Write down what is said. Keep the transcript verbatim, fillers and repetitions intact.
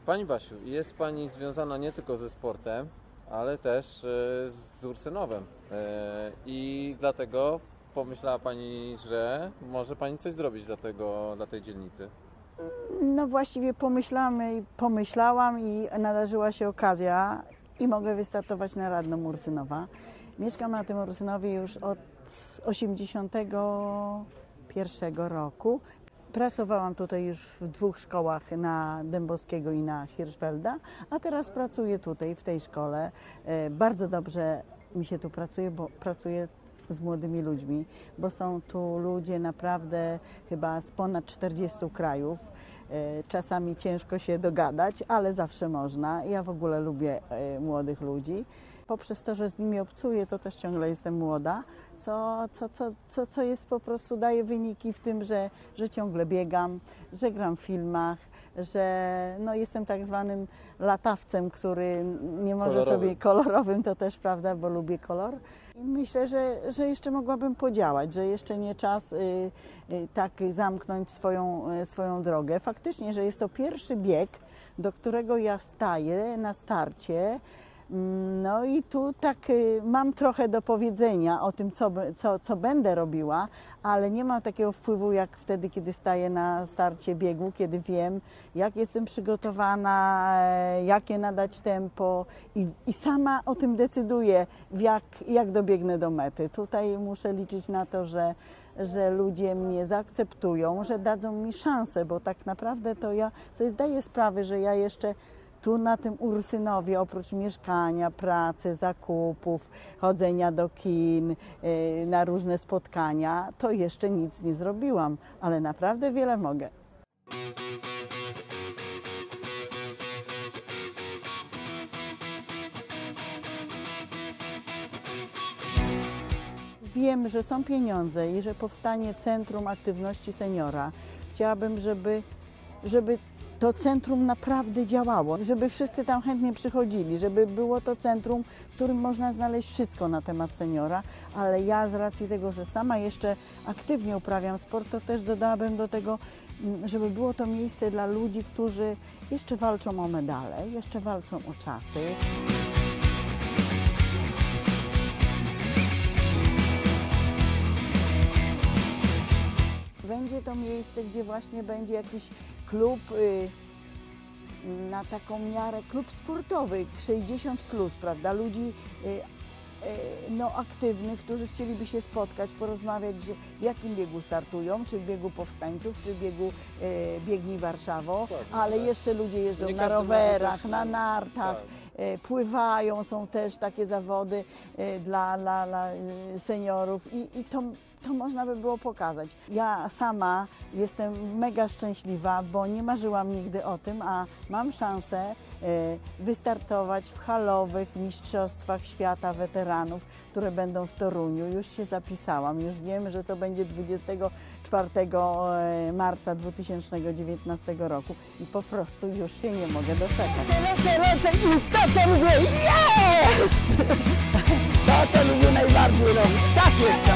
Pani Basiu, jest Pani związana nie tylko ze sportem, ale też z Ursynowem. I dlatego pomyślała Pani, że może Pani coś zrobić dla, tego, dla tej dzielnicy. No właściwie pomyślamy i pomyślałam i nadarzyła się okazja i mogę wystartować na radną Ursynowa. Mieszkam na tym Ursynowie już od osiemdziesiątego pierwszego roku. Pracowałam tutaj już w dwóch szkołach, na Dębowskiego i na Hirschfelda, a teraz pracuję tutaj, w tej szkole. Bardzo dobrze mi się tu pracuje, bo pracuję z młodymi ludźmi, bo są tu ludzie naprawdę chyba z ponad czterdziestu krajów. Czasami ciężko się dogadać, ale zawsze można. Ja w ogóle lubię młodych ludzi. Poprzez to, że z nimi obcuję, to też ciągle jestem młoda, co, co, co, co, co jest po prostu daje wyniki w tym, że, że ciągle biegam, że gram w filmach, że no, jestem tak zwanym latawcem, który nie może kolorowym. sobie kolorowym, to też prawda, bo lubię kolor. I myślę, że, że jeszcze mogłabym podziałać, że jeszcze nie czas y, y, tak zamknąć swoją, y, swoją drogę. Faktycznie, że jest to pierwszy bieg, do którego ja staję na starcie. No i tu tak mam trochę do powiedzenia o tym, co, co, co będę robiła, ale nie mam takiego wpływu jak wtedy, kiedy staję na starcie biegu, kiedy wiem, jak jestem przygotowana, jakie nadać tempo i, i sama o tym decyduję, jak, jak dobiegnę do mety. Tutaj muszę liczyć na to, że, że ludzie mnie zaakceptują, że dadzą mi szansę, bo tak naprawdę to ja sobie zdaję sprawę, że ja jeszcze tu na tym Ursynowie, oprócz mieszkania, pracy, zakupów, chodzenia do kin, na różne spotkania, to jeszcze nic nie zrobiłam, ale naprawdę wiele mogę. Wiem, że są pieniądze i że powstanie Centrum Aktywności Seniora. Chciałabym, żeby, żeby to centrum naprawdę działało, żeby wszyscy tam chętnie przychodzili, żeby było to centrum, w którym można znaleźć wszystko na temat seniora, ale ja z racji tego, że sama jeszcze aktywnie uprawiam sport, to też dodałabym do tego, żeby było to miejsce dla ludzi, którzy jeszcze walczą o medale, jeszcze walczą o czasy. Będzie to miejsce, gdzie właśnie będzie jakiś klub y, na taką miarę, klub sportowy, sześćdziesiąt plus, prawda, ludzi y, y, no, aktywnych, którzy chcieliby się spotkać, porozmawiać, w jakim biegu startują, czy w biegu powstańców, czy w biegu y, Biegnij Warszawo, ale jeszcze ludzie jeżdżą na rowerach, na nartach, tak. Pływają, są też takie zawody y, dla, dla, dla seniorów i, i to To można by było pokazać. Ja sama jestem mega szczęśliwa, bo nie marzyłam nigdy o tym, a mam szansę wystartować w halowych mistrzostwach świata weteranów, które będą w Toruniu. Już się zapisałam, już wiem, że to będzie dwudziestego czwartego marca dwa tysiące dziewiętnastego roku i po prostu już się nie mogę doczekać. Lecę, lecę i to, co lubię, jest! To, co lubię najbardziej robić, tak jest!